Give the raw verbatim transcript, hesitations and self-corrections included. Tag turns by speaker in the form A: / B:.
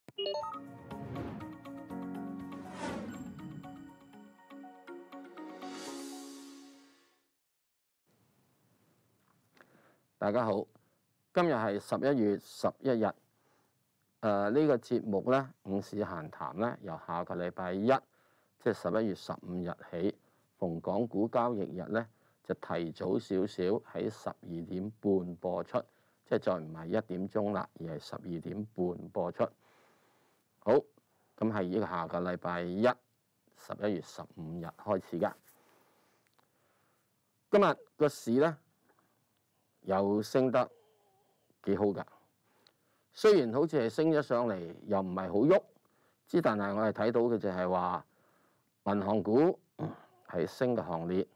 A: 大家好，今日係十一月十一日。誒、呃，呢、這個節目咧，午市閒談咧，由下個禮拜一，即係十一月十五日起，逢港股交易日咧，就提早少少喺十二點半播出，即係再唔係一點鐘啦，而係十二點半播出。好，咁係呢個下個禮拜一，十一月十五日開始㗎。今日個市咧又升得幾好㗎，雖然好似係升咗上嚟，又唔係好喐，之但係我哋睇到嘅就係話銀行股係升嘅行列，